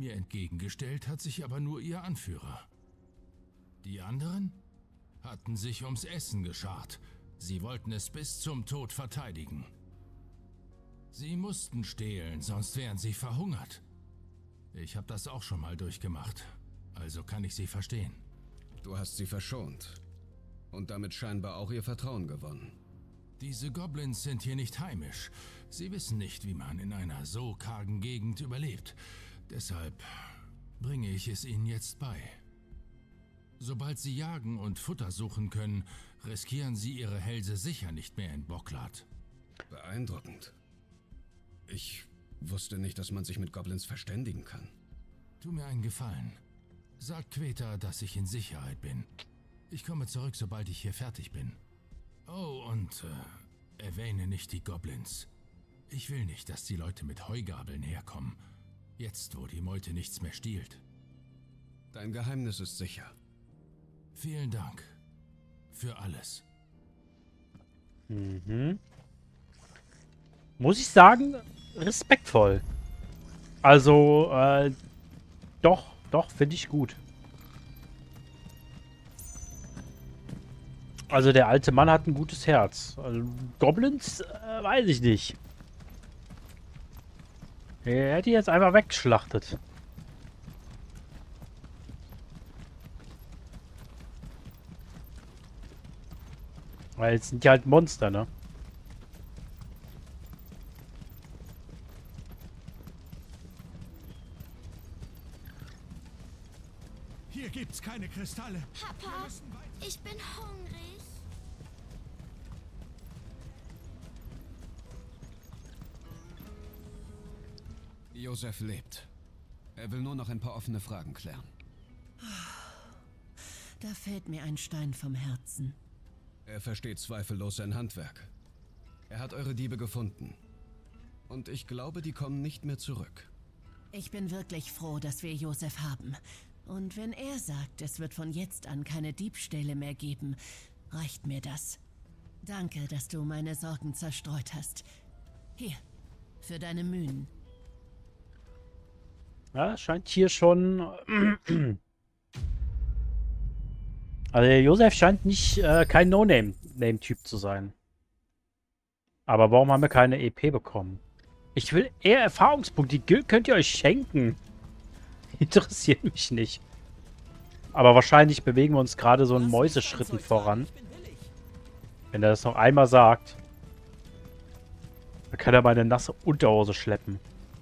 Mir entgegengestellt hat sich aber nur ihr Anführer. Die anderen hatten sich ums Essen geschart. Sie wollten es bis zum Tod verteidigen. Sie mussten stehlen, sonst wären sie verhungert. Ich habe das auch schon mal durchgemacht, also kann ich sie verstehen. Du hast sie verschont und damit scheinbar auch ihr Vertrauen gewonnen. Diese Goblins sind hier nicht heimisch. Sie wissen nicht, wie man in einer so kargen Gegend überlebt. Deshalb bringe ich es ihnen jetzt bei. Sobald sie jagen und Futter suchen können, riskieren sie ihre Hälse sicher nicht mehr in Bocklat. Beeindruckend. Ich wusste nicht, dass man sich mit Goblins verständigen kann. Tu mir einen Gefallen. Sag Queta, dass ich in Sicherheit bin. Ich komme zurück, sobald ich hier fertig bin. Oh, und erwähne nicht die Goblins. Ich will nicht, dass die Leute mit Heugabeln herkommen. Jetzt, wo die Meute nichts mehr stiehlt. Dein Geheimnis ist sicher. Vielen Dank. Für alles. Mhm. Muss ich sagen, respektvoll. Also, doch, finde ich gut. Also der alte Mann hat ein gutes Herz. Also, Goblins, weiß ich nicht. Er hätte die jetzt einfach weggeschlachtet. Weil jetzt sind die halt Monster, ne? Hier gibt's keine Kristalle. Papa, ich bin hungrig. Josef lebt. Er will nur noch ein paar offene Fragen klären. Da fällt mir ein Stein vom Herzen. Er versteht zweifellos sein Handwerk. Er hat eure Diebe gefunden. Und ich glaube, die kommen nicht mehr zurück. Ich bin wirklich froh, dass wir Josef haben. Und wenn er sagt, es wird von jetzt an keine Diebstähle mehr geben, reicht mir das. Danke, dass du meine Sorgen zerstreut hast. Hier, für deine Mühen. Ja, scheint hier schon... Also der Josef scheint nicht kein No-Name-Typ zu sein. Aber warum haben wir keine EP bekommen? Ich will eher Erfahrungspunkte. Die Guild könnt ihr euch schenken. Interessiert mich nicht. Aber wahrscheinlich bewegen wir uns gerade so in Mäuseschritten voran. Wenn er das noch einmal sagt, dann kann er meine nasse Unterhose schleppen.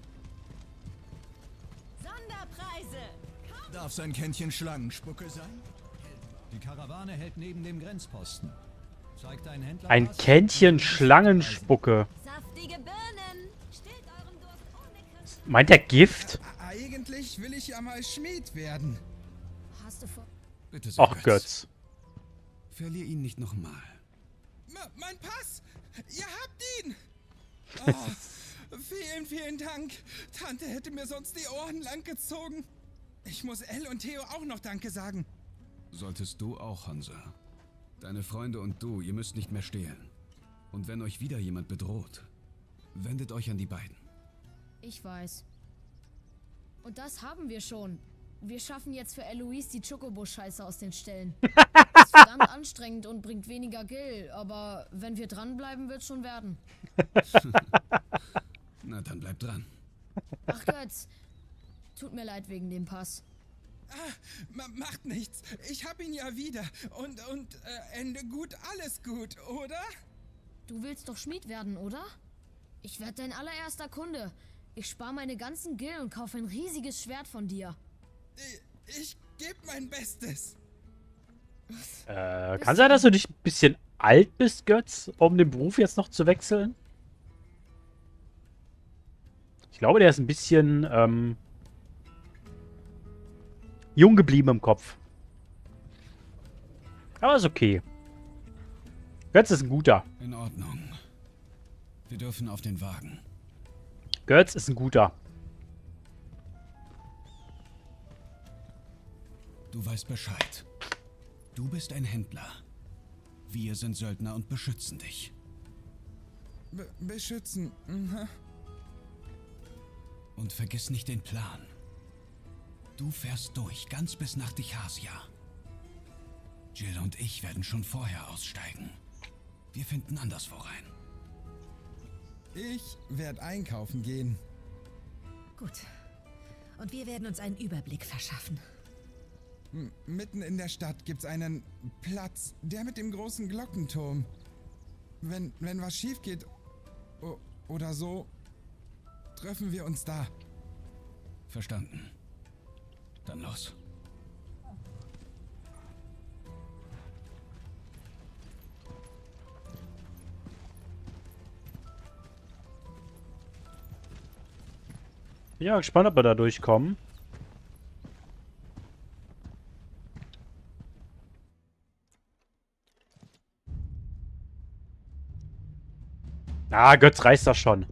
Darf sein Kännchen Schlangenspucke sein? Die Karawane hält neben dem Grenzposten. Zeigt ein Händler Ein Kännchen Schlangenspucke. Saftige Birnen. Stillt euren Durst ohne Christ. Meint der Gift? Eigentlich will ich ja mal Schmied werden. Hast du vor... Bitte sehr, Ach Götz. Verlier ihn nicht nochmal. Mein Pass! Ihr habt ihn! Oh, vielen Dank. Tante hätte mir sonst die Ohren lang gezogen. Ich muss Elle und Theo auch noch Danke sagen. Solltest du auch, Hansa. Deine Freunde und du, ihr müsst nicht mehr stehlen. Und wenn euch wieder jemand bedroht, wendet euch an die beiden. Ich weiß. Und das haben wir schon. Wir schaffen jetzt für Eloise die Chocobo-Scheiße aus den Ställen. Ist verdammt anstrengend und bringt weniger Gil, aber wenn wir dranbleiben, wird's schon werden. Na, dann bleibt dran. Ach Götz, tut mir leid wegen dem Pass. Macht nichts. Ich hab ihn ja wieder. Und Ende gut, alles gut, oder? Du willst doch Schmied werden, oder? Ich werde dein allererster Kunde. Ich spare meine ganzen Gil und kaufe ein riesiges Schwert von dir. Ich gebe mein Bestes. Kann sein, dass du nicht ein bisschen alt bist, Götz, um den Beruf jetzt noch zu wechseln? Ich glaube, der ist ein bisschen jung geblieben im Kopf. Aber ist okay. Götz ist ein guter. In Ordnung. Wir dürfen auf den Wagen. Götz ist ein guter. Du weißt Bescheid. Du bist ein Händler. Wir sind Söldner und beschützen dich. Beschützen. Mhm. Und vergiss nicht den Plan. Du fährst durch, ganz bis nach Dicharsia. Jill und ich werden schon vorher aussteigen. Wir finden anderswo rein. Ich werde einkaufen gehen. Gut. Und wir werden uns einen Überblick verschaffen. Mitten in der Stadt gibt's einen Platz, der mit dem großen Glockenturm. Wenn was schief geht oder so, treffen wir uns da. Verstanden. Dann los. Bin ja gespannt, ob wir da durchkommen. Ah, Götz reißt das schon.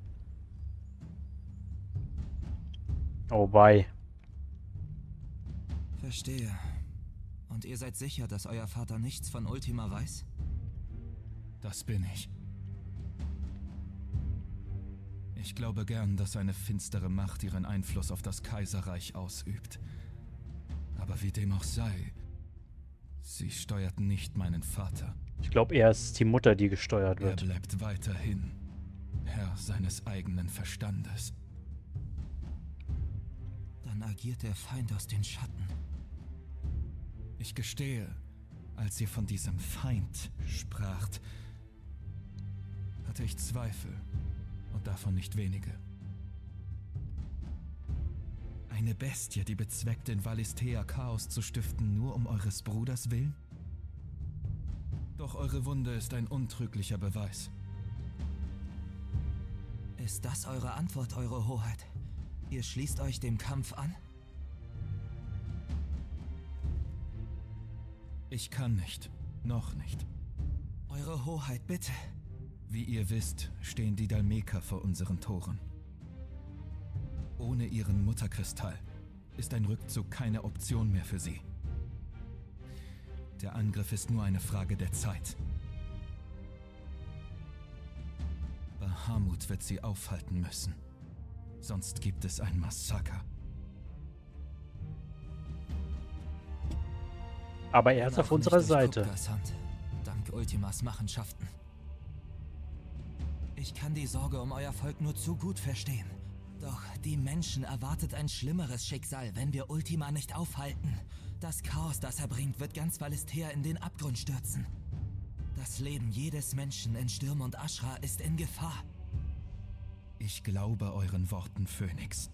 Oh, bye. Verstehe. Und ihr seid sicher, dass euer Vater nichts von Ultima weiß? Das bin ich. Ich glaube gern, dass eine finstere Macht ihren Einfluss auf das Kaiserreich ausübt. Aber wie dem auch sei, sie steuert nicht meinen Vater. Ich glaube, eher ist die Mutter, die gesteuert Er wird. bleibt weiterhin Herr seines eigenen Verstandes. Dann agiert der Feind aus den Schatten. Ich gestehe, als ihr von diesem Feind spracht, hatte ich Zweifel. Und davon nicht wenige. Eine Bestie, die bezweckt, in Valisthea Chaos zu stiften, nur um eures Bruders willen? Doch eure Wunde ist ein untrüglicher Beweis. Ist das eure Antwort, eure Hoheit? Ihr schließt euch dem Kampf an? Ich kann nicht. Noch nicht. Eure Hoheit, bitte. Wie ihr wisst, stehen die Dhalmeker vor unseren Toren. Ohne ihren Mutterkristall ist ein Rückzug keine Option mehr für sie. Der Angriff ist nur eine Frage der Zeit. Bahamut wird sie aufhalten müssen. Sonst gibt es ein Massaker. Aber er ist auf unserer Seite. Dank Ultimas Machenschaften. Ich kann die Sorge um euer Volk nur zu gut verstehen. Doch die Menschen erwartet ein schlimmeres Schicksal, wenn wir Ultima nicht aufhalten. Das Chaos, das er bringt, wird ganz Valisthea in den Abgrund stürzen. Das Leben jedes Menschen in Sturm und Ashra ist in Gefahr. Ich glaube euren Worten, Phönix.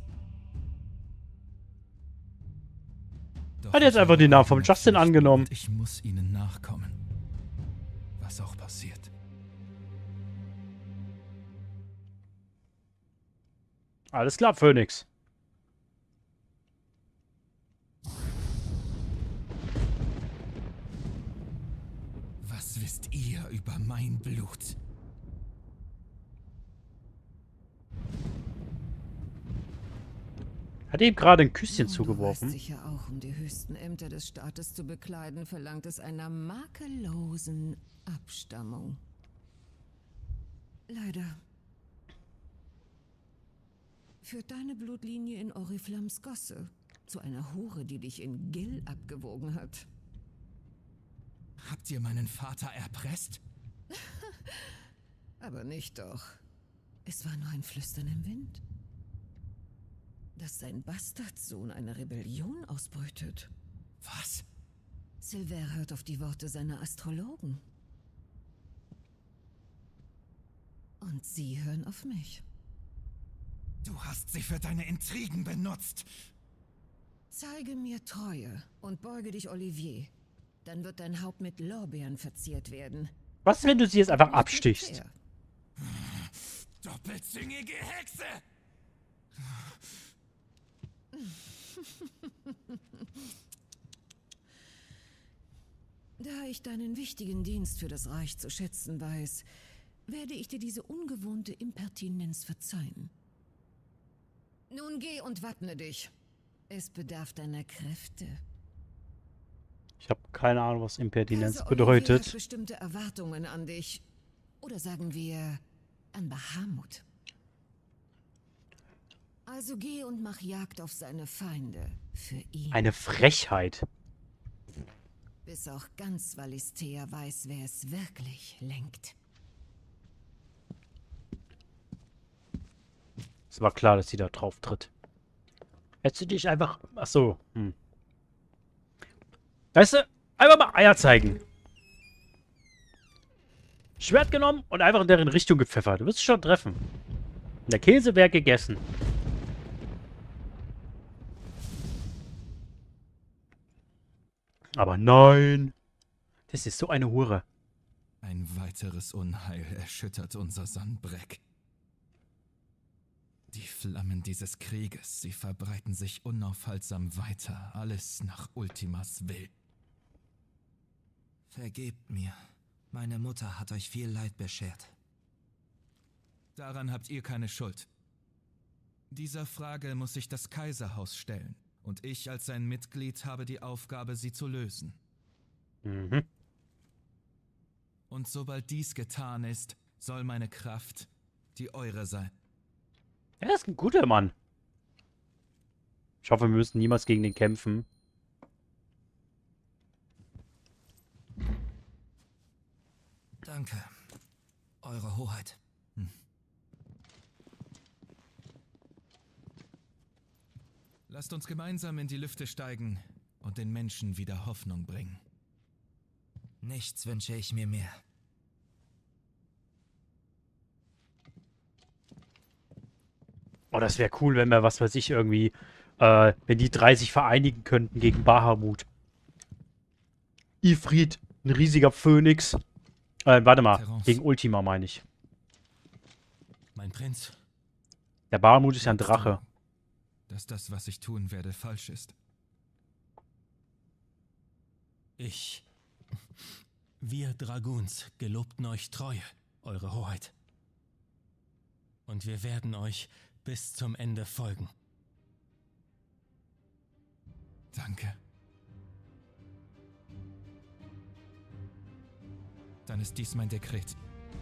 Doch Hat jetzt einfach den Namen vom Justin angenommen. Ich muss ihnen nachkommen. Was auch passiert. Alles klar, Phönix. Was wisst ihr über mein Blut? Hat ihm gerade ein Küsschen Du zugeworfen. weißt sicher auch, um die höchsten Ämter des Staates zu bekleiden, verlangt es einer makellosen Abstammung. Leider führt deine Blutlinie in Oriflamms Gosse zu einer Hure, die dich in Gil abgewogen hat. Habt ihr meinen Vater erpresst? Aber nicht doch. Es war nur ein Flüstern im Wind. Dass sein Bastardsohn eine Rebellion ausbrütet. Was? Silver hört auf die Worte seiner Astrologen. Und sie hören auf mich. Du hast sie für deine Intrigen benutzt. Zeige mir Treue und beuge dich Olivier. Dann wird dein Haupt mit Lorbeeren verziert werden. Was, wenn du sie jetzt einfach abstichst? Fair. Doppelzüngige Hexe! Da ich deinen wichtigen Dienst für das Reich zu schätzen weiß, werde ich dir diese ungewohnte Impertinenz verzeihen. Nun geh und wappne dich. Es bedarf deiner Kräfte. Ich habe keine Ahnung, was Impertinenz Kaiser Olivier hat bedeutet. bestimmte Erwartungen an dich. Oder sagen wir, an Bahamut. Also geh und mach Jagd auf seine Feinde. Für ihn. Eine Frechheit. Bis auch ganz Valisthea weiß, wer es wirklich lenkt. Es war klar, dass sie da drauf tritt. Hättest du dich einfach... Ach so. Weißt du, einfach mal Eier zeigen. Schwert genommen und einfach in deren Richtung gepfeffert. Du wirst es schon treffen. Der Käse wäre gegessen. Aber nein. Das ist so eine Hure. Ein weiteres Unheil erschüttert unser Sanbreck. Die Flammen dieses Krieges, sie verbreiten sich unaufhaltsam weiter, alles nach Ultimas Will. Vergebt mir. Meine Mutter hat euch viel Leid beschert. Daran habt ihr keine Schuld. Dieser Frage muss sich das Kaiserhaus stellen, und ich als sein Mitglied habe die Aufgabe, sie zu lösen. Mhm. Und sobald dies getan ist, soll meine Kraft die eure sein. Er ist ein guter Mann. Ich hoffe, wir müssen niemals gegen den kämpfen. Danke, Eure Hoheit. Lasst uns gemeinsam in die Lüfte steigen und den Menschen wieder Hoffnung bringen. Nichts wünsche ich mir mehr. Oh, das wäre cool, wenn wir, was weiß ich, irgendwie, wenn die 30 vereinigen könnten gegen Bahamut. Ifrit, ein riesiger Phönix. Warte mal, Terence. gegen Ultima meine ich. Mein Prinz. Der Bahamut ist ja ein Drache. Dass das, was ich tun werde, falsch ist. Wir Dragoons gelobten euch Treue, Eure Hoheit. Und wir werden euch bis zum Ende folgen. Danke. Dann ist dies mein Dekret.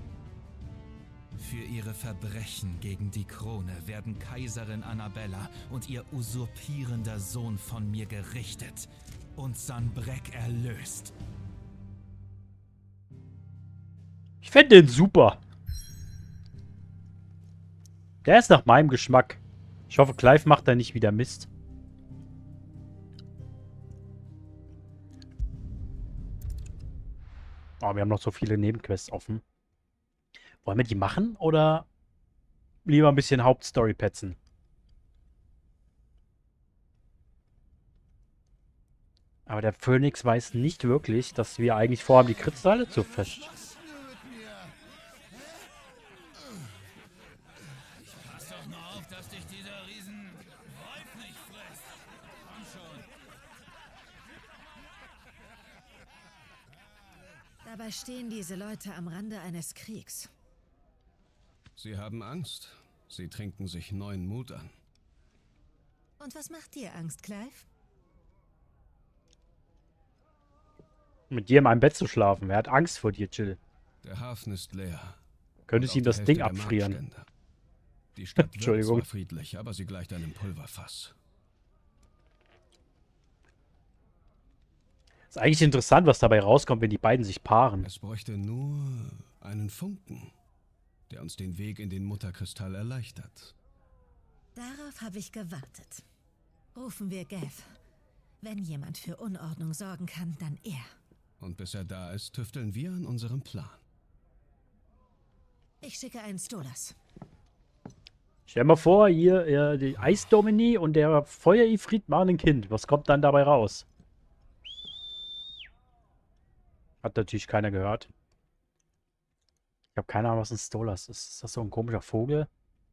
Für ihre Verbrechen gegen die Krone werden Kaiserin Annabella und ihr usurpierender Sohn von mir gerichtet und Sanbreck erlöst. Ich fände den super. Der ist nach meinem Geschmack. Ich hoffe, Clive macht da nicht wieder Mist. Oh, wir haben noch so viele Nebenquests offen. Wollen wir die machen oder lieber ein bisschen Hauptstory petzen? Aber der Phönix weiß nicht wirklich, dass wir eigentlich vorhaben, die Kristalle zu fest. Pass doch nur auf, dass dich dieser Wolf nicht frisst. Komm schon. Dabei stehen diese Leute am Rande eines Kriegs. Sie haben Angst. Sie trinken sich neuen Mut an. Und was macht dir Angst, Clive? Mit dir in meinem Bett zu schlafen. Wer hat Angst vor dir, Jill? Der Hafen ist leer. Könntest Und ihm auch das die Ding Hälfte der abfrieren. Marktstände. Die Stadt wirkt Entschuldigung. zwar friedlich, aber sie gleicht einem Pulverfass. Ist eigentlich interessant, was dabei rauskommt, wenn die beiden sich paaren. Es bräuchte nur einen Funken, der uns den Weg in den Mutterkristall erleichtert. Darauf habe ich gewartet. Rufen wir Gav. Wenn jemand für Unordnung sorgen kann, dann er. Und bis er da ist, tüfteln wir an unserem Plan. Ich schicke einen Stolas. Stell dir mal vor, hier die Eisdomini und der Feuer-Ifrit machen ein Kind. Was kommt dann dabei raus? Hat natürlich keiner gehört. Ich habe keine Ahnung, was ein Stolas ist. Ist das so ein komischer Vogel?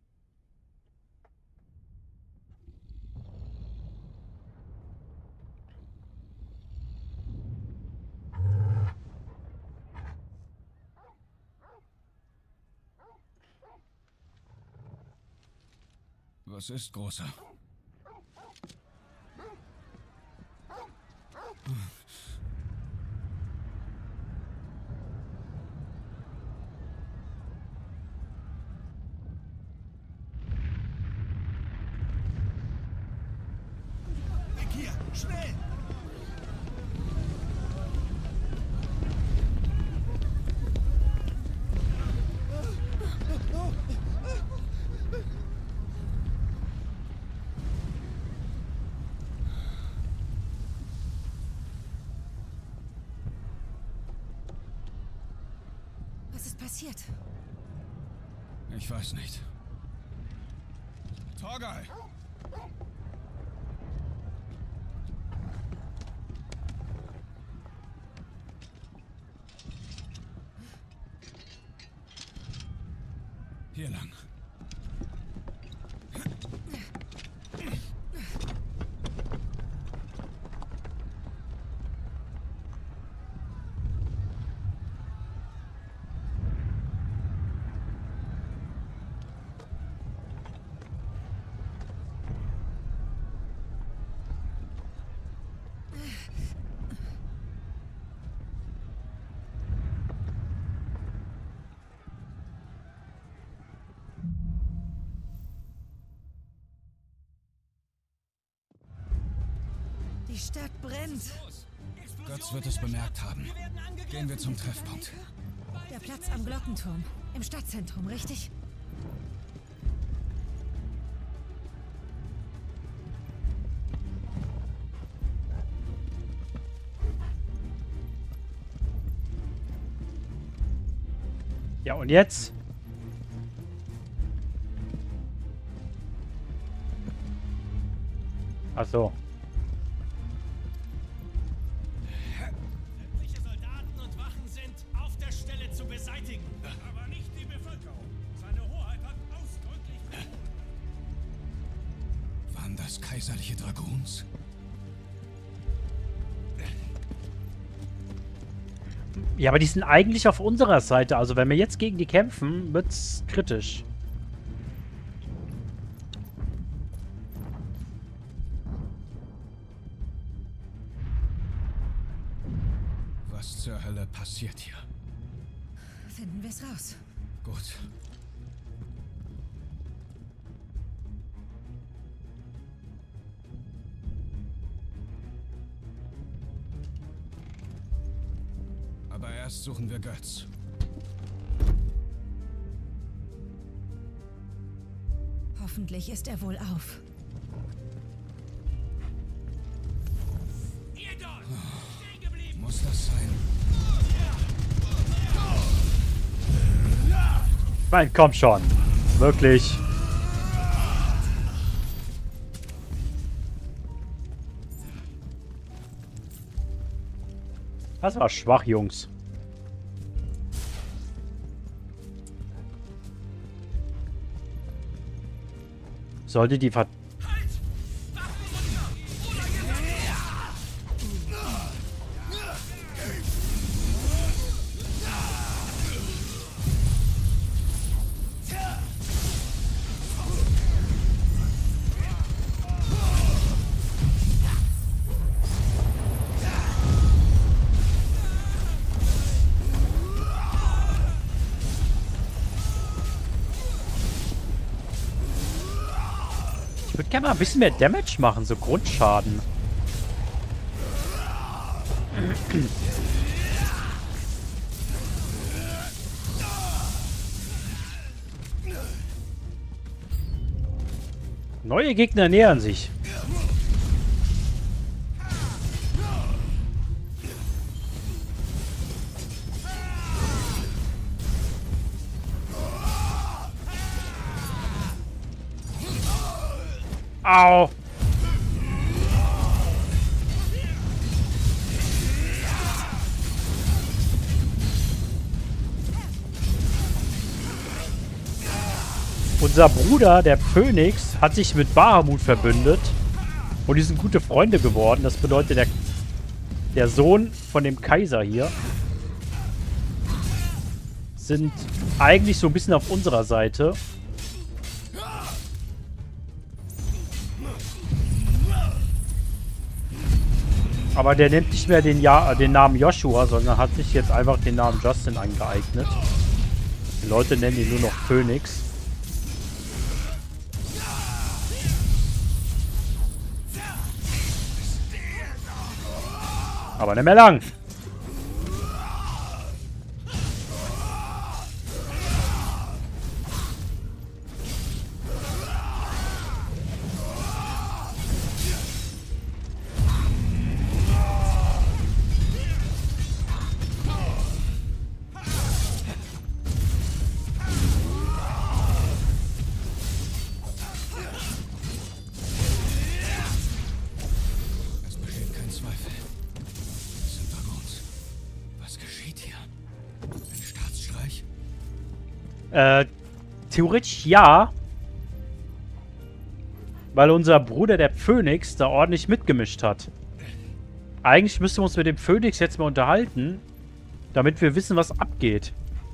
Was ist, Großer? Schnell! Was ist passiert? Ich weiß nicht. Torgal! Hier lang. Die Stadt brennt. Götz wird es bemerkt haben. Gehen wir zum Treffpunkt. Der Platz am Glockenturm. Im Stadtzentrum, richtig? Ja, und jetzt? Ach so. Sämtliche Soldaten und Wachen sind auf der Stelle zu beseitigen. Aber nicht die Bevölkerung. Seine Hoheit hat ausdrücklich... Waren das kaiserliche Dragoons? Ja, aber die sind eigentlich auf unserer Seite. Also wenn wir jetzt gegen die kämpfen, wird's kritisch. Was zur Hölle passiert hier? Finden wir es raus. Gut. Aber erst suchen wir Götz. Hoffentlich ist er wohl auf. Muss das sein? Nein, komm schon. Wirklich. Das war schwach, Jungs. Sollte die Ver... Ich würde gerne mal ein bisschen mehr Damage machen, so Grundschaden. Neue Gegner nähern sich. Au! Unser Bruder, der Phönix, hat sich mit Bahamut verbündet und die sind gute Freunde geworden. Das bedeutet, der Sohn von dem Kaiser hier sind eigentlich so ein bisschen auf unserer Seite. Aber der nimmt nicht mehr den Namen Joshua, sondern hat sich jetzt einfach den Namen Justin angeeignet. Die Leute nennen ihn nur noch Phönix. Aber nicht mehr lang. Theoretisch ja. Weil unser Bruder, der Phönix, da ordentlich mitgemischt hat. Eigentlich müssten wir uns mit dem Phönix jetzt mal unterhalten, damit wir wissen, was abgeht.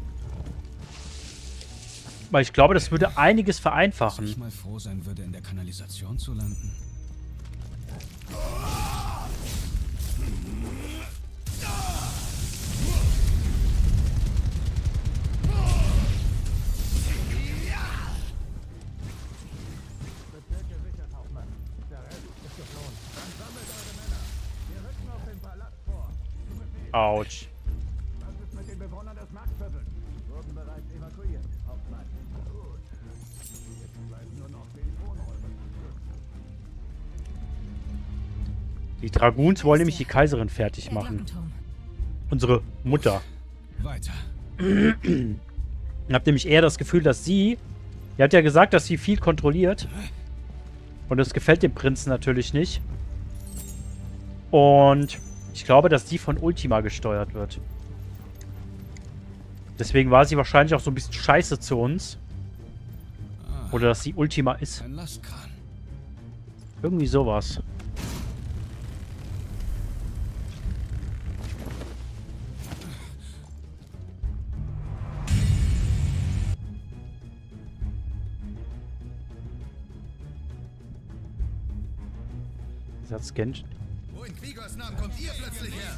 Weil ich glaube, das würde einiges vereinfachen. Dass ich mal froh sein würde, in der Kanalisation zu landen. Autsch. Was ist mit den Bewohnern des Marktviertels? Wurden bereits evakuiert. Hauptmann. Gut. Jetzt bleiben nur noch Telefonräume. Die Dragoons wollen nämlich die Kaiserin fertig machen. Unsere Mutter. Weiter. Ich habe nämlich eher das Gefühl, dass sie... Die hat ja gesagt, dass sie viel kontrolliert. Und das gefällt dem Prinzen natürlich nicht. Und ich glaube, dass die von Ultima gesteuert wird. Deswegen war sie wahrscheinlich auch so ein bisschen scheiße zu uns. Oder dass sie Ultima ist. Ein Lastkran. Irgendwie sowas. Satz Gensch. Wo in Quigors Namen kommt ihr plötzlich her?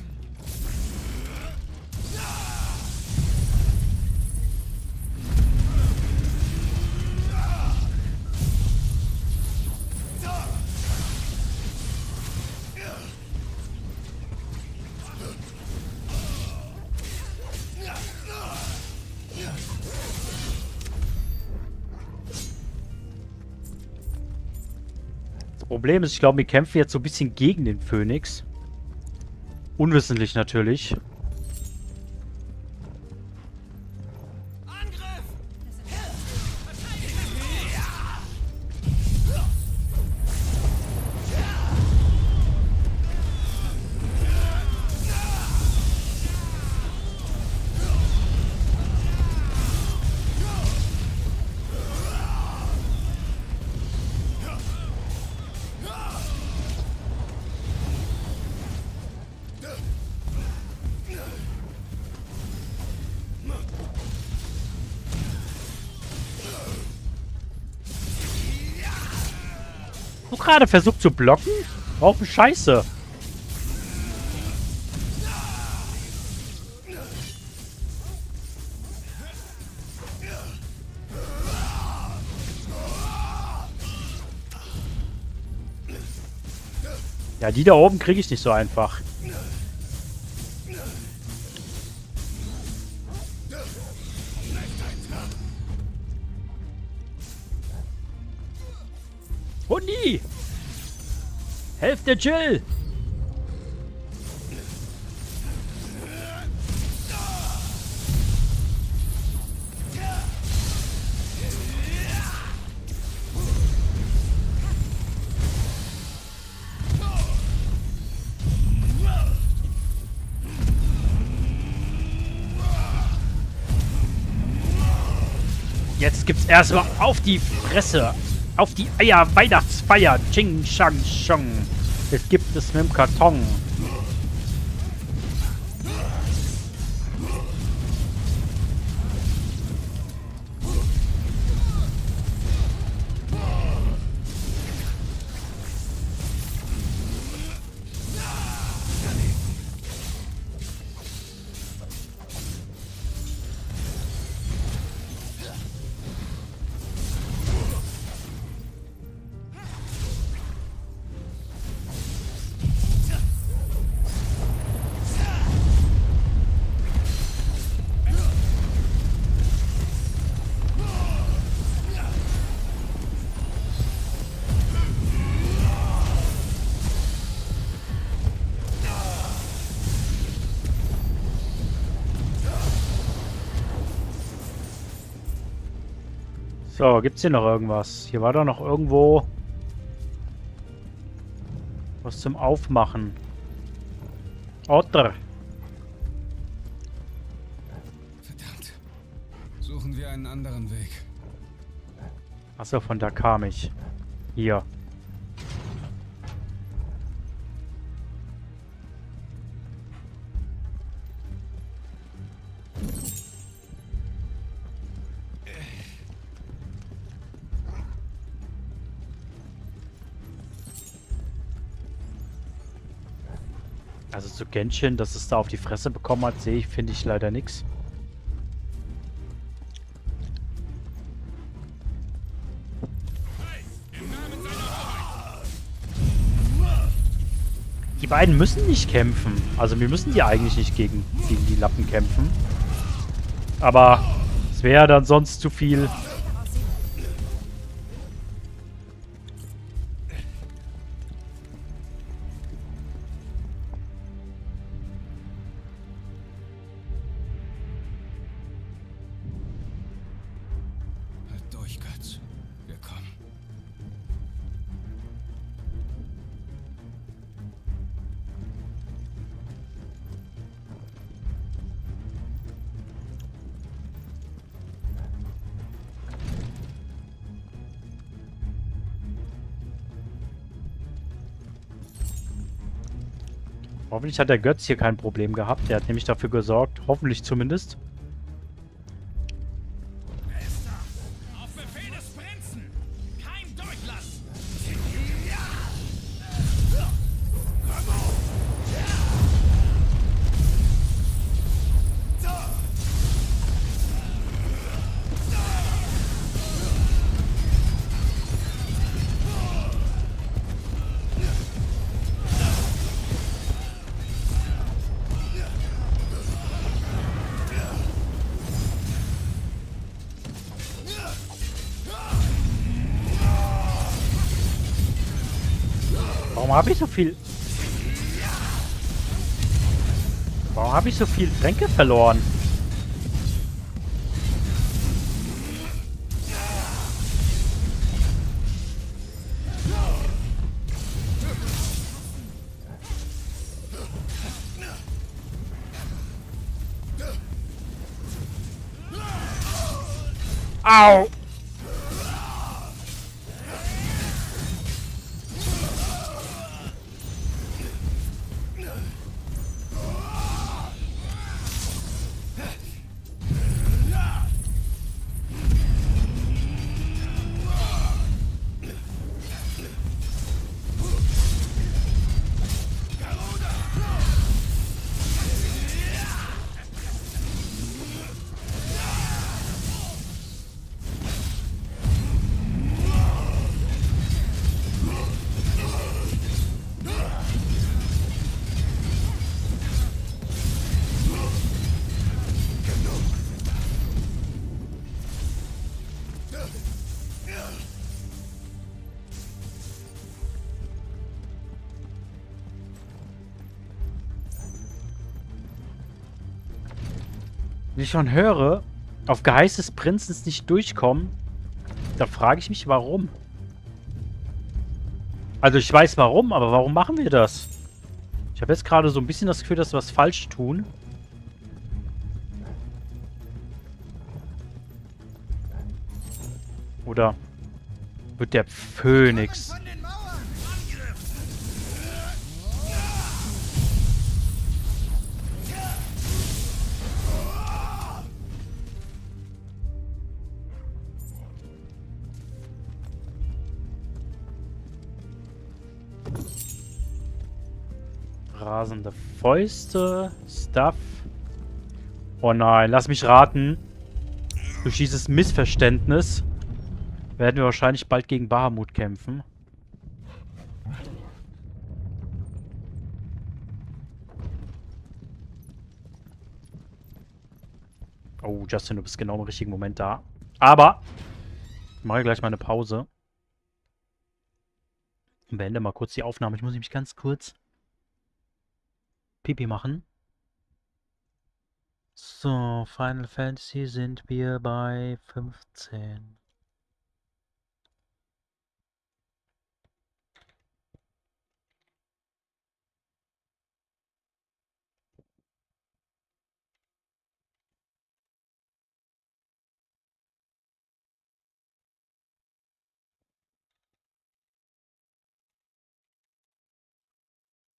Das Problem ist, ich glaube, wir kämpfen jetzt so ein bisschen gegen den Phönix. Unwissentlich natürlich. Du gerade versucht zu blocken? Brauchen Scheiße. Ja, die da oben kriege ich nicht so einfach. Hundi! Helft der Jill! Jetzt gibt's erstmal auf die Fresse. Auf die Eier Weihnachtsfeier. Ching, Shang, Shong. Es gibt es mit dem Karton. So, gibt's hier noch irgendwas? Hier war doch noch irgendwo was zum Aufmachen. Otter. Verdammt. Suchen wir einen anderen Weg. Achso, von da kam ich. Hier. Also zu Genshin, dass es da auf die Fresse bekommen hat, finde ich leider nichts. Die beiden müssen nicht kämpfen. Also wir müssen die eigentlich nicht gegen die Lappen kämpfen. Aber es wäre dann sonst zu viel. Halt durch, Götz. Wir kommen. Hoffentlich hat der Götz hier kein Problem gehabt. Der hat nämlich dafür gesorgt, hoffentlich zumindest. Auf Befehl des Prinzen! Kein Durchlass! Warum habe ich so viel... Warum habe ich so viel Tränke verloren? Au! Wie ich schon höre, auf Geheiß des Prinzens nicht durchkommen, da frage ich mich, warum. Also ich weiß warum, aber warum machen wir das? Ich habe jetzt gerade so ein bisschen das Gefühl, dass wir was falsch tun. Oder wird der Phönix... Rasende Fäuste, Stuff. Oh nein, lass mich raten. Durch dieses Missverständnis werden wir wahrscheinlich bald gegen Bahamut kämpfen. Oh, Justin, du bist genau im richtigen Moment da. Aber ich mache gleich mal eine Pause. Und beende mal kurz die Aufnahme. Ich muss nämlich ganz kurz Pipi machen. So, Final Fantasy sind wir bei 15.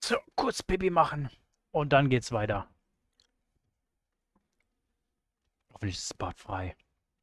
So, kurz Pipi machen. Und dann geht's weiter. Hoffentlich ist das Bad frei.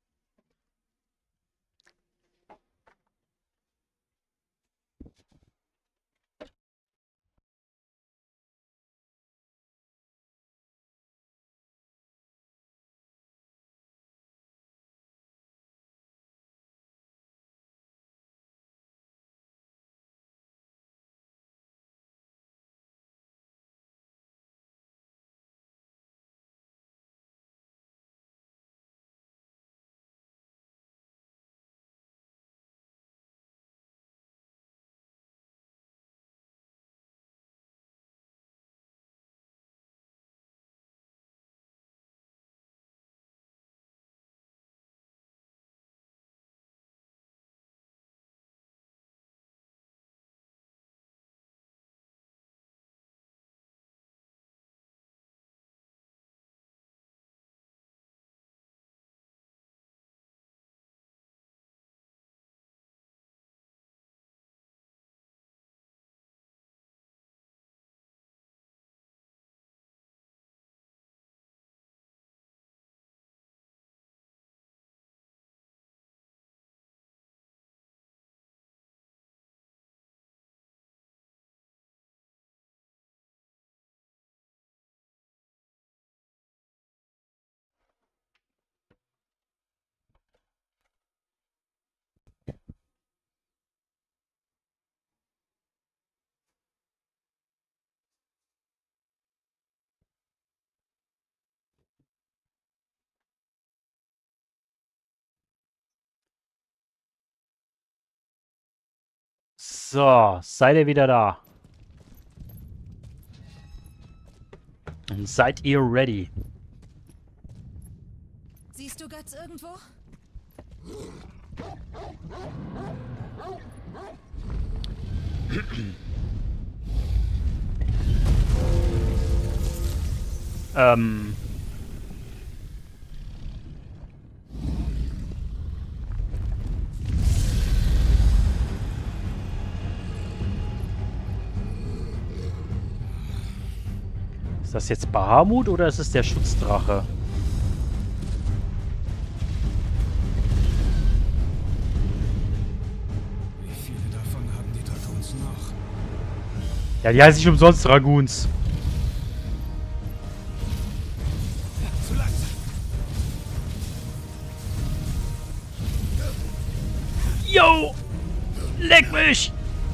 So, seid ihr wieder da? Und seid ihr ready? Siehst du Götz irgendwo? Ist das jetzt Bahamut oder ist es der Schutzdrache? Wie viele davon haben die Dragoons noch? Ja, die heißen nicht umsonst Dragoons. Zu langsam. Yo! Leck mich!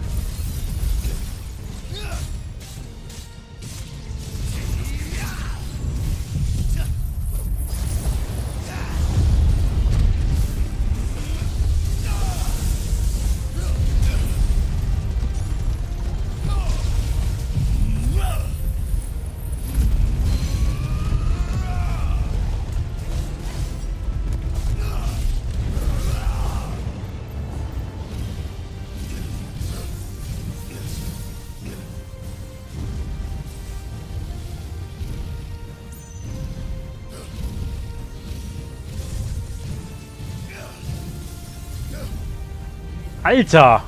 Alter!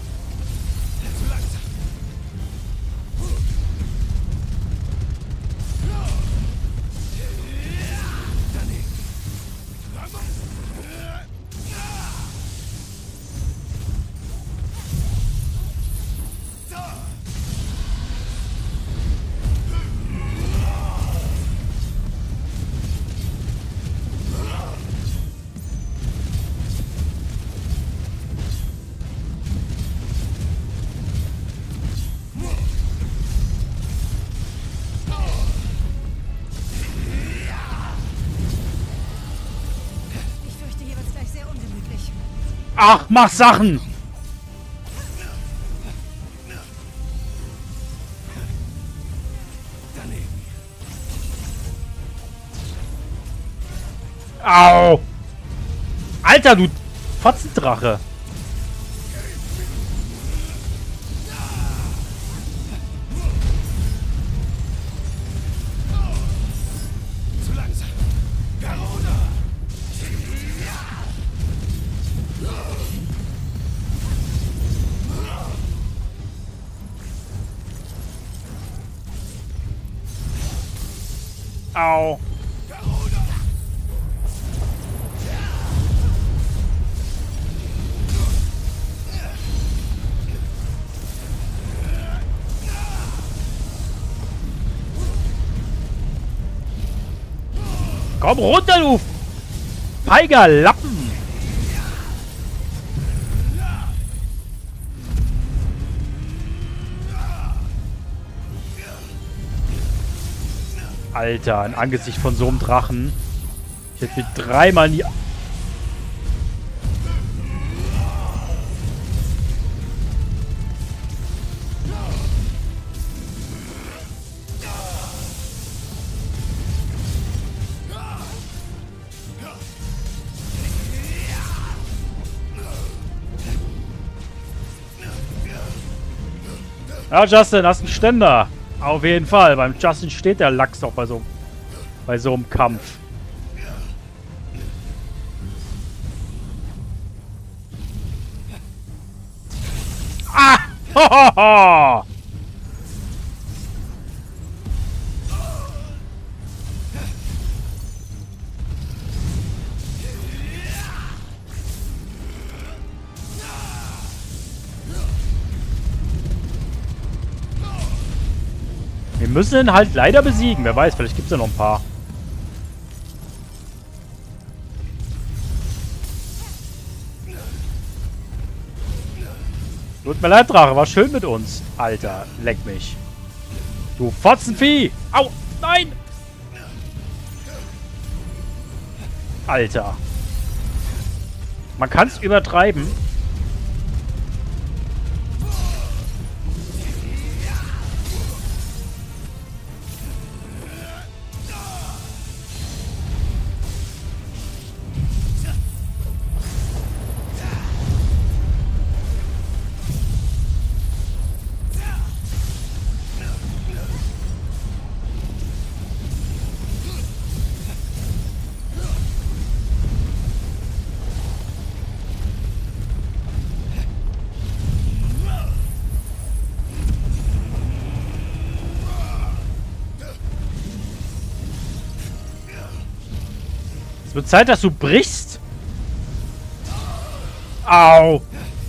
Ach, mach Sachen! Au! Alter, du Fotzendrache! Zu langsam. Garona! Au. Komm runter, du feiger Lappen! Alter, im Angesicht von so einem Drachen. Ich hätte mir dreimal nie... Ja, Justin, hast einen Ständer. Auf jeden Fall. Beim Justin steht der Lachs auch bei so einem Kampf. Ah! Hohoho! Wir müssen ihn halt leider besiegen. Wer weiß, vielleicht gibt es ja noch ein paar. Tut mir leid, Drache. War schön mit uns. Alter, leck mich. Du Fotzenvieh. Au, nein. Alter. Man kann es übertreiben. Es wird Zeit, dass du brichst. Au.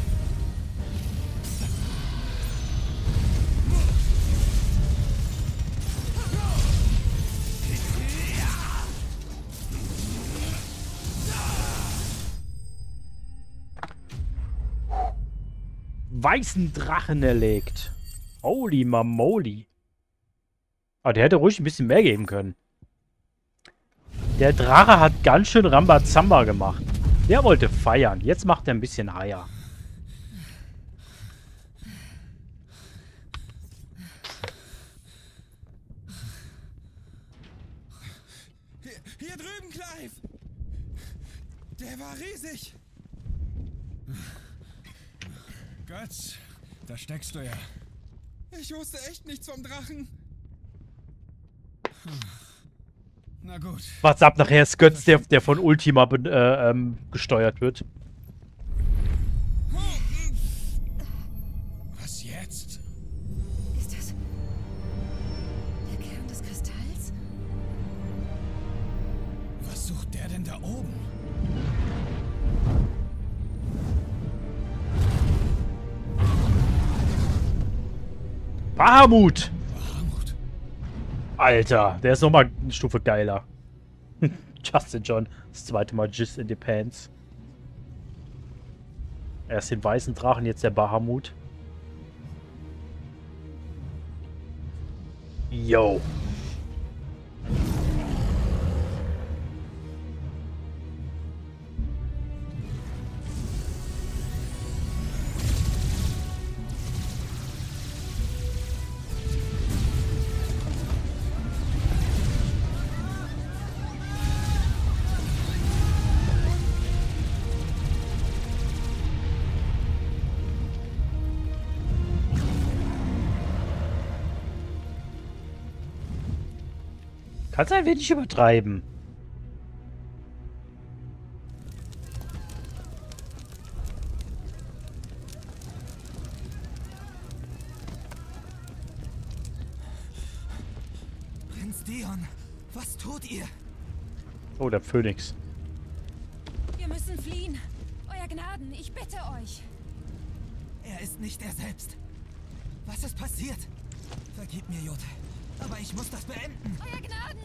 Weißen Drachen erlegt. Holy Mamoli. Aber der hätte ruhig ein bisschen mehr geben können. Der Drache hat ganz schön Rambazamba gemacht. Der wollte feiern. Jetzt macht er ein bisschen Eier. Hier drüben, Clive! Der war riesig! Götz, da steckst du ja. Ich wusste echt nichts vom Drachen. Na gut. What's ab, nachher ist Götz, der von Ultima gesteuert wird. Was jetzt? Ist das der Kern des Kristalls? Was sucht der denn da oben? Bahamut! Alter, der ist nochmal eine Stufe geiler. Justin John, das zweite Mal Jizz in the Pants. Erst den weißen Drachen, jetzt der Bahamut. Yo. Kannst ein wenig übertreiben. Prinz Dion, Was tut ihr? Oh, der Phönix. Wir müssen fliehen. Euer Gnaden, ich bitte euch. Er ist nicht er selbst. Was ist passiert? Vergib mir, Jote. Aber ich muss das beenden. Euer Gnaden!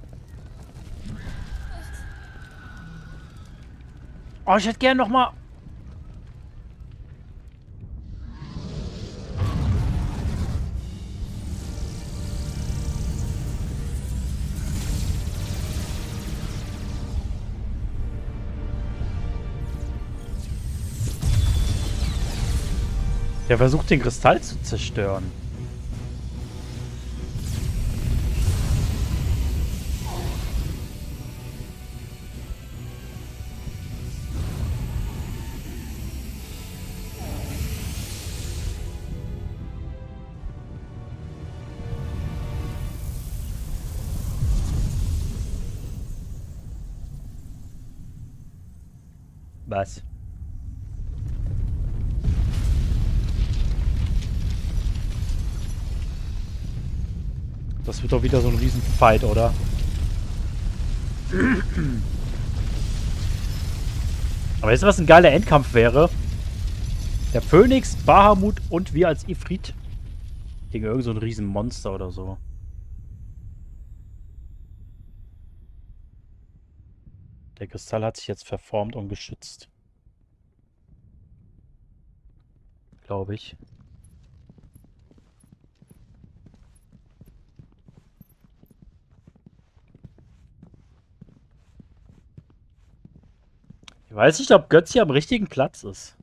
Oh, ich hätte gern noch mal... Der versucht, den Kristall zu zerstören. Was? Das wird doch wieder so ein Riesenfight, oder? Aber weißt du, was ein geiler Endkampf wäre? Der Phönix, Bahamut und wir als Ifrit gegen irgend so ein Riesenmonster oder so. Der Kristall hat sich jetzt verformt und geschützt. Glaube ich. Ich weiß nicht, ob Götz hier am richtigen Platz ist.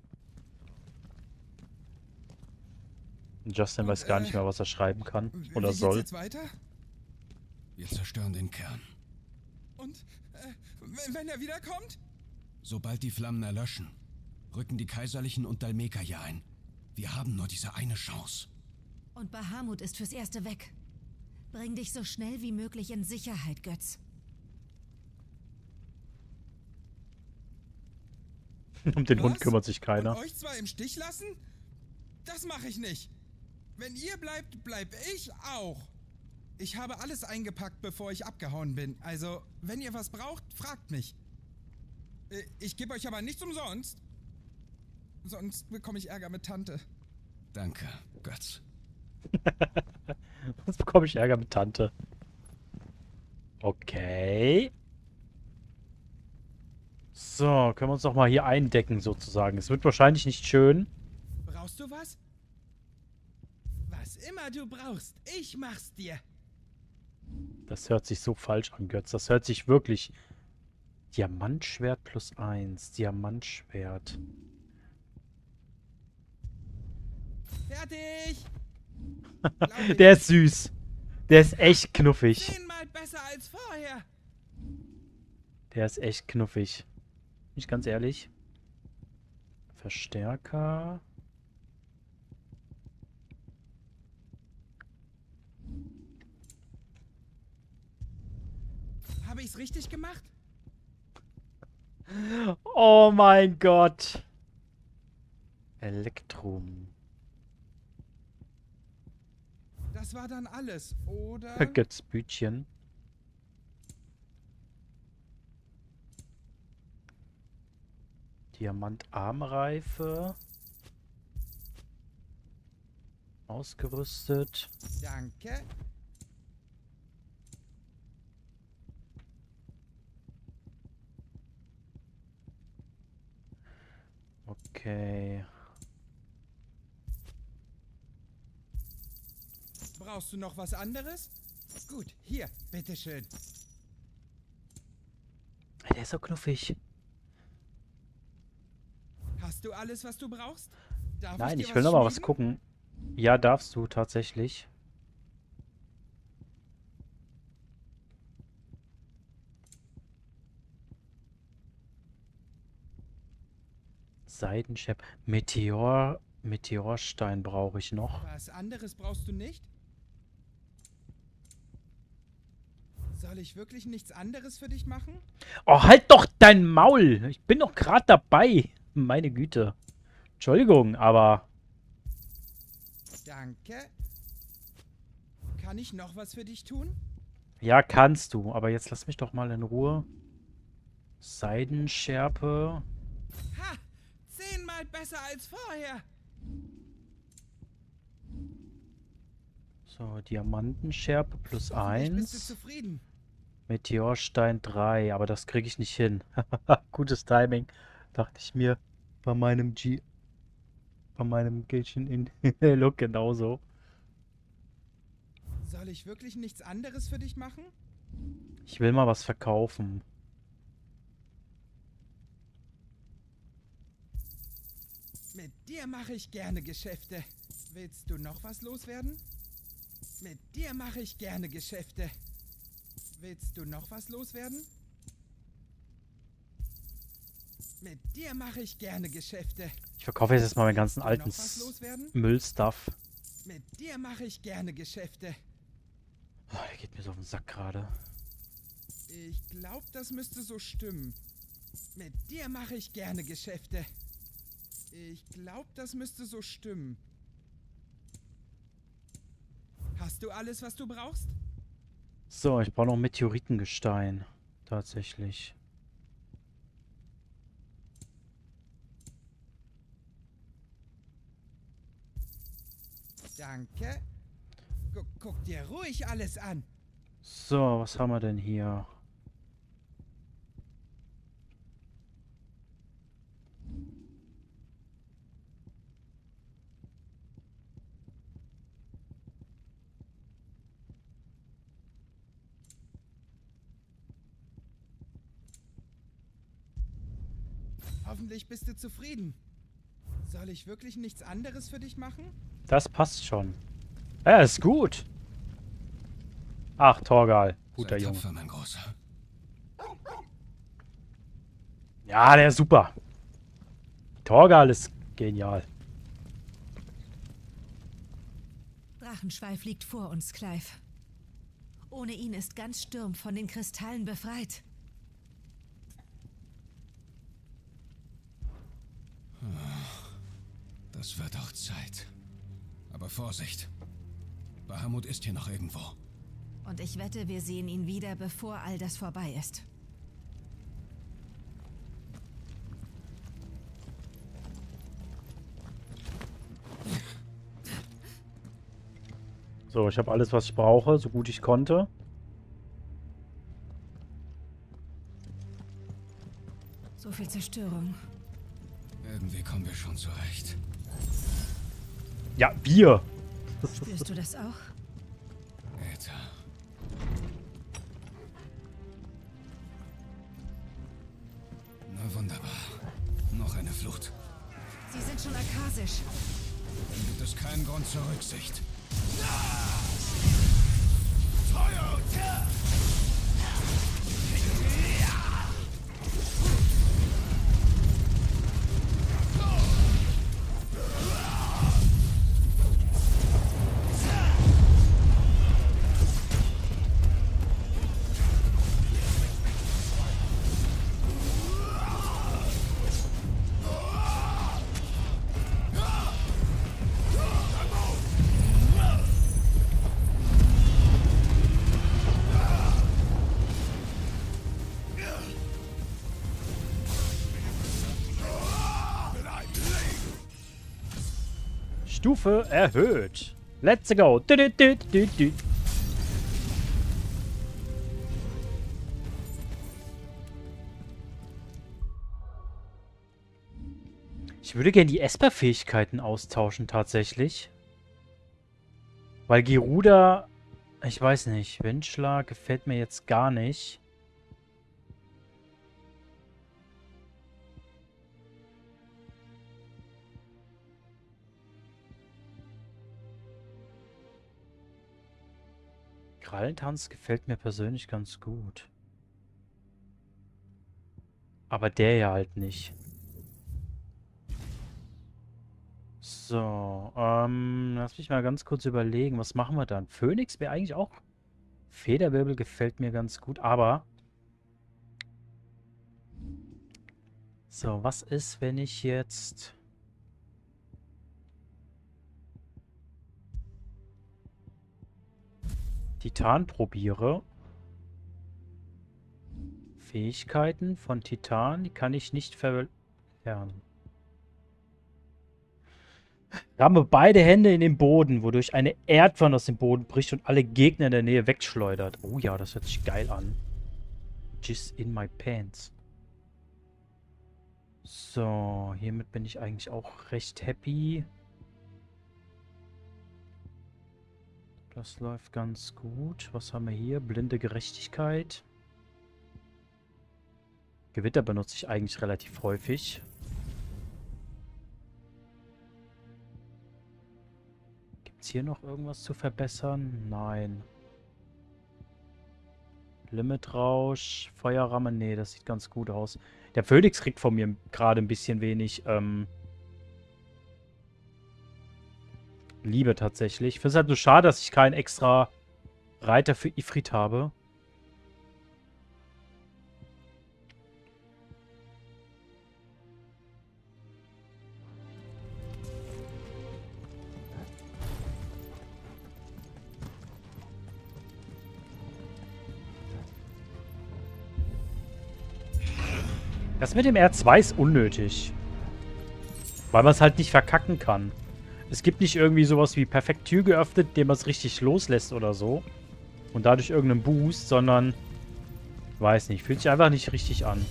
Justin weiß gar nicht mehr, was er schreiben kann oder soll. Jetzt weiter? Wir zerstören den Kern. Und wenn er wiederkommt? Sobald die Flammen erlöschen, rücken die Kaiserlichen und Dhalmekia hier ein. Wir haben nur diese eine Chance. Und Bahamut ist fürs Erste weg. Bring dich so schnell wie möglich in Sicherheit, Götz. Um den Hund kümmert sich keiner. Und euch zwei im Stich lassen? Das mache ich nicht. Wenn ihr bleibt, bleib ich auch. Ich habe alles eingepackt, bevor ich abgehauen bin. Also, wenn ihr was braucht, fragt mich. Ich gebe euch aber nichts umsonst. Sonst bekomme ich Ärger mit Tante. Danke, Götz. Sonst bekomme ich Ärger mit Tante. Okay. So, können wir uns doch mal hier eindecken, sozusagen. Es wird wahrscheinlich nicht schön. Brauchst du was? Was immer du brauchst, ich mach's dir. Das hört sich so falsch an, Götz. Das hört sich wirklich... Diamantschwert +1. Diamantschwert. Fertig! Der ist süß. Der ist echt knuffig. 10-mal besser als vorher. Der ist echt knuffig. Bin ich ganz ehrlich. Verstärker. Habe ich's richtig gemacht? Oh mein Gott. Elektrum. Das war dann alles, oder? Götzbütchen. Diamantarmreife. Ausgerüstet. Danke. Okay. Brauchst du noch was anderes? Gut, hier, bitteschön. Der ist so knuffig. Hast du alles, was du brauchst? Darf Nein, ich dir ich will noch mal was schmieden? gucken. Ja, darfst du tatsächlich. Seidenschäpp. Meteorstein brauche ich noch. Was anderes brauchst du nicht? Soll ich wirklich nichts anderes für dich machen? Oh, halt doch dein Maul! Ich bin doch gerade dabei. Meine Güte. Entschuldigung, aber... Danke. Kann ich noch was für dich tun? Ja, kannst du. Aber jetzt lass mich doch mal in Ruhe. Seidenschärpe. Ha! 10-mal besser als vorher. So, Diamantenschärpe plus Hoffentlich bist du 1. zufrieden. Meteorstein 3. Aber das kriege ich nicht hin. Gutes Timing. Dachte ich mir bei meinem Genshin in Look genauso. Soll ich wirklich nichts anderes für dich machen? Ich will mal was verkaufen. Mit dir mache ich gerne Geschäfte. Willst du noch was loswerden? Mit dir mache ich gerne Geschäfte. Willst du noch was loswerden? Mit dir mache ich gerne Geschäfte. Ich verkaufe jetzt erstmal meinen ganzen Willst du alten noch was loswerden? Müllstuff. Mit dir mache ich gerne Geschäfte. Oh, der geht mir so auf den Sack gerade. Ich glaube, das müsste so stimmen. Mit dir mache ich gerne Geschäfte. Ich glaube, das müsste so stimmen. Hast du alles, was du brauchst? So, ich brauche noch Meteoritengestein. Tatsächlich. Danke. Guck dir ruhig alles an. So, was haben wir denn hier? Hoffentlich bist du zufrieden. Soll ich wirklich nichts anderes für dich machen? Das passt schon. Ja, ist gut. Ach, Torgal. Guter Sei Junge. tapfer, mein Großer. Ja, der ist super. Torgal ist genial. Drachenschweif liegt vor uns, Clive. Ohne ihn ist ganz Sturm von den Kristallen befreit. Das wird auch Zeit. Aber Vorsicht. Bahamut ist hier noch irgendwo. Und ich wette, wir sehen ihn wieder, bevor all das vorbei ist. So, ich habe alles, was ich brauche, so gut ich konnte. So viel Zerstörung. Irgendwie kommen wir schon zurecht. Ja, wir. Spürst du das auch? Äther. Na wunderbar. Noch eine Flut. Sie sind schon akasisch. Dann gibt es keinen Grund zur Rücksicht. Stufe erhöht. Let's go. Du, du, du, du, du. Ich würde gerne die Esper-Fähigkeiten austauschen, tatsächlich. Weil Geruda, ich weiß nicht, Windschlag gefällt mir jetzt gar nicht. Krallentanz gefällt mir persönlich ganz gut. Aber der ja halt nicht. So, lass mich mal ganz kurz überlegen, was machen wir dann? Phönix wäre eigentlich auch... Federwirbel gefällt mir ganz gut, aber... So, was ist, wenn ich jetzt... Titan probiere? Fähigkeiten von Titan, die kann ich nicht verlernen. Ramme beide Hände in den Boden, wodurch eine Erdwand aus dem Boden bricht und alle Gegner in der Nähe wegschleudert. Oh ja, das hört sich geil an. Jizz in my pants. So, hiermit bin ich eigentlich auch recht happy. Das läuft ganz gut. Was haben wir hier? Blinde Gerechtigkeit. Gewitter benutze ich eigentlich relativ häufig. Gibt es hier noch irgendwas zu verbessern? Nein. Limitrausch, Feuerramme, nee, das sieht ganz gut aus. Der Phönix kriegt von mir gerade ein bisschen wenig Liebe tatsächlich. Ich finde es halt nur schade, dass ich keinen extra Reiter für Ifrit habe. Das mit dem R2 ist unnötig. Weil man es halt nicht verkacken kann. Es gibt nicht irgendwie sowas wie perfekt Tür geöffnet, indem man es richtig loslässt oder so. Und dadurch irgendeinen Boost, sondern... Weiß nicht, fühlt sich einfach nicht richtig an.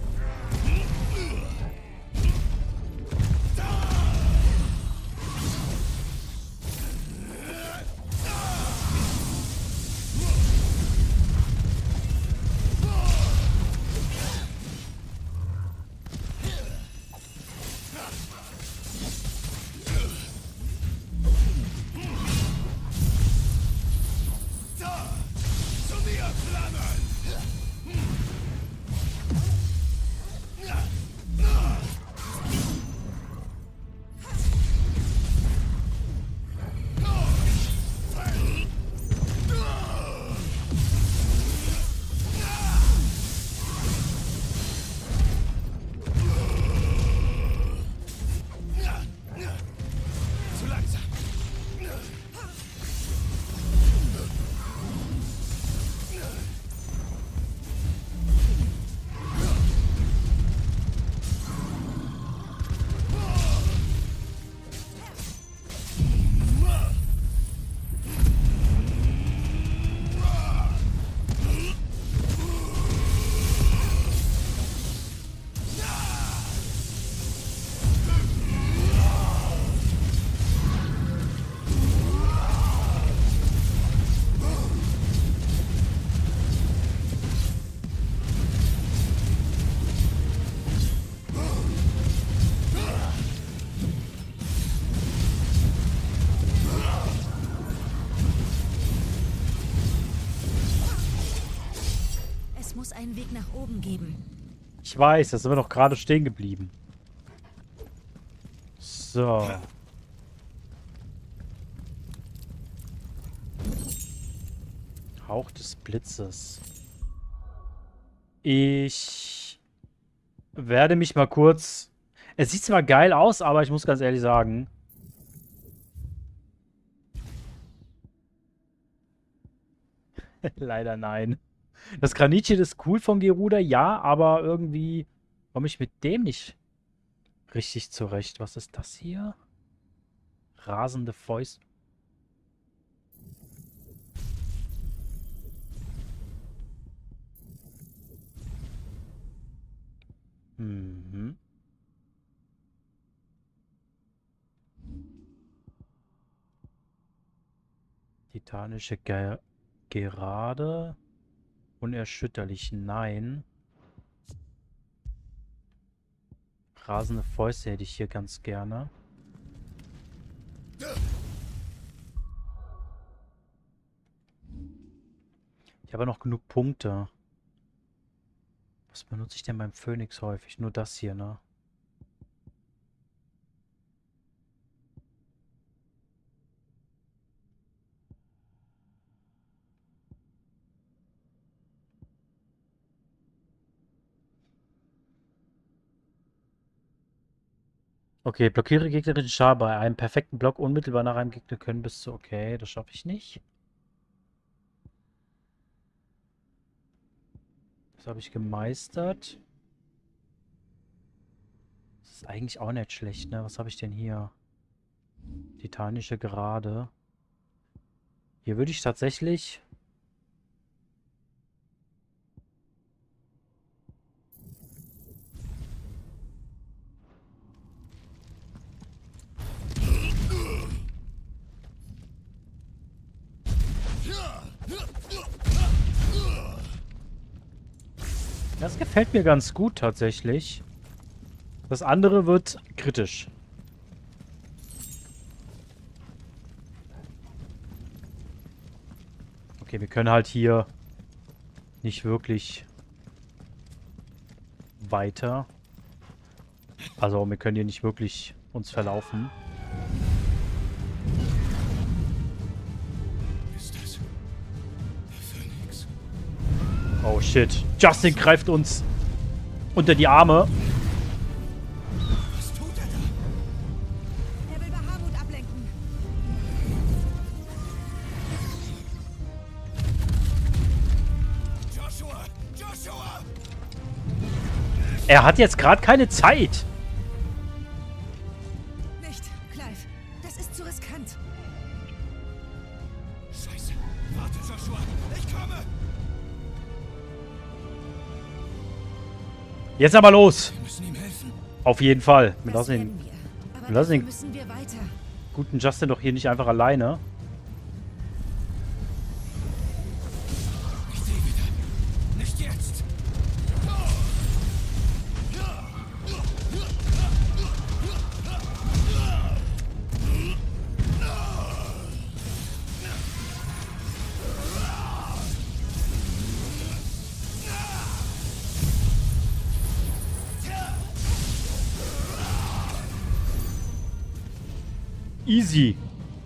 Einen Weg nach oben geben. Ich weiß, da sind wir doch gerade stehen geblieben. So. Hauch des Blitzes. Ich werde mich mal kurz... Es sieht zwar geil aus, aber ich muss ganz ehrlich sagen... Leider nein. Das Granitchen ist cool von Geruda, ja, aber irgendwie komme ich mit dem nicht richtig zurecht. Was ist das hier? Rasende Fäuste. Mhm. Titanische Gerade. Unerschütterlich, nein. Rasende Fäuste hätte ich hier ganz gerne. Ich habe noch genug Punkte. Was benutze ich denn beim Phönix häufig? Nur das hier, ne? Okay, blockiere gegnerischen Char bei einem perfekten Block unmittelbar nach einem Gegner können bis zu... Okay, das schaffe ich nicht. Das Das habe ich gemeistert. Das ist eigentlich auch nicht schlecht, ne? Was habe ich denn hier? Titanische Gerade. Hier würde ich tatsächlich... Das gefällt mir ganz gut tatsächlich. Das andere wird kritisch. Okay, wir können halt hier nicht wirklich weiter. Also wir können hier nicht wirklich uns verlaufen. Ist das der Phönix? Oh shit. Justin greift uns unter die Arme. Was tut er da? Er will Bahamut ablenken. Joshua! Joshua! Er hat jetzt gerade keine Zeit. Nicht, Clive. Das ist zu riskant. Scheiße! Warte, Joshua! Ich komme! Jetzt aber los. Wir müssen ihm helfen. Auf jeden Fall. Wir Das lassen werden den wir. Aber wir lassen dafür den müssen wir weiter. guten Justin doch hier nicht einfach alleine. Ich sehe wieder. Nicht jetzt! Easy.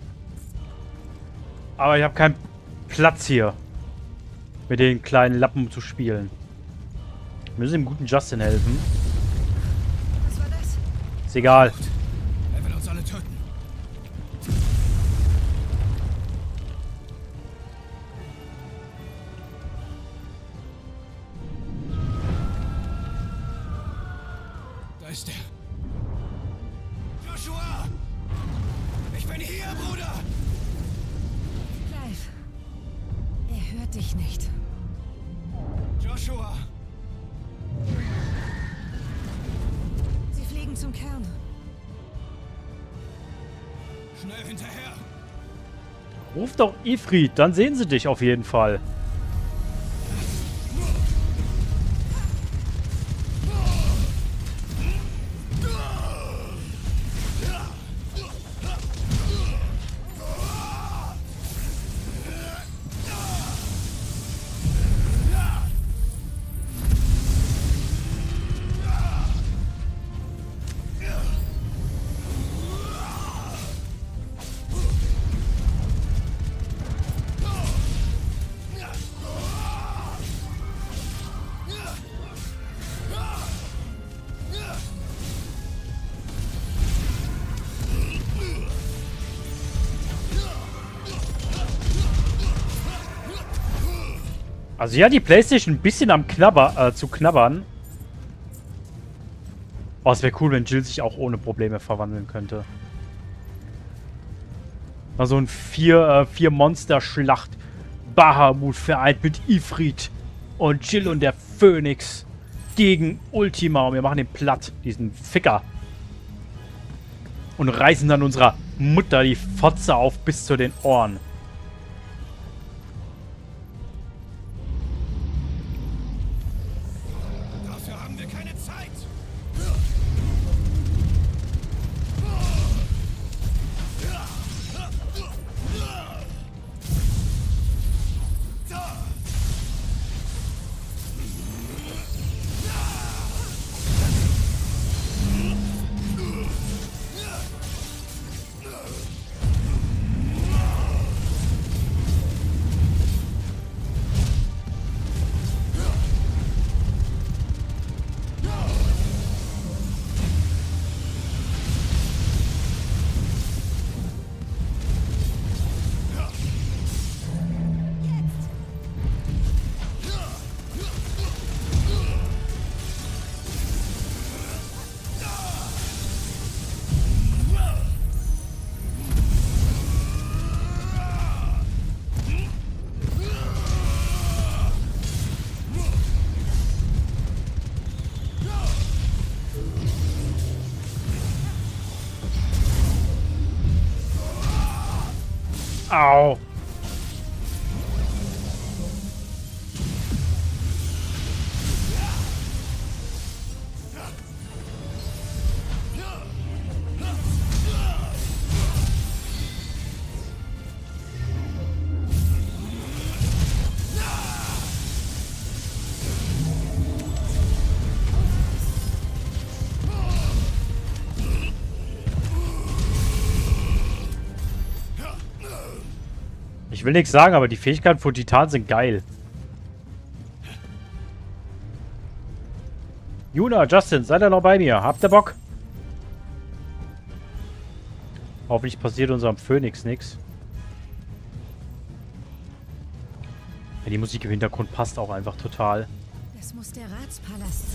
Aber ich habe keinen Platz hier, mit den kleinen Lappen zu spielen. Wir müssen dem guten Justin helfen. Was war das? Ist egal. Er will uns alle töten. Da ist er. Joshua! Ich bin hier, Bruder! Clive. Er hört dich nicht. Joshua! Sie fliegen zum Kern. Schnell hinterher! Ruf doch Ifrit, dann sehen sie dich auf jeden Fall. Also ja, die PlayStation ein bisschen am zu knabbern. Oh, es wäre cool, wenn Jill sich auch ohne Probleme verwandeln könnte. Mal so ein 4-Monster-Schlacht. Bahamut vereint mit Ifrit und Jill und der Phönix gegen Ultima. Und wir machen den platt, diesen Ficker. Und reißen dann unserer Mutter die Fotze auf bis zu den Ohren. Dafür haben wir keine Zeit! Au. Ich will nichts sagen, aber die Fähigkeiten von Titan sind geil. Juna, Justin, seid ihr noch bei mir? Habt ihr Bock? Hoffentlich passiert unserem Phönix nichts. Ja, die Musik im Hintergrund passt auch einfach total. Das muss der Ratspalast sein.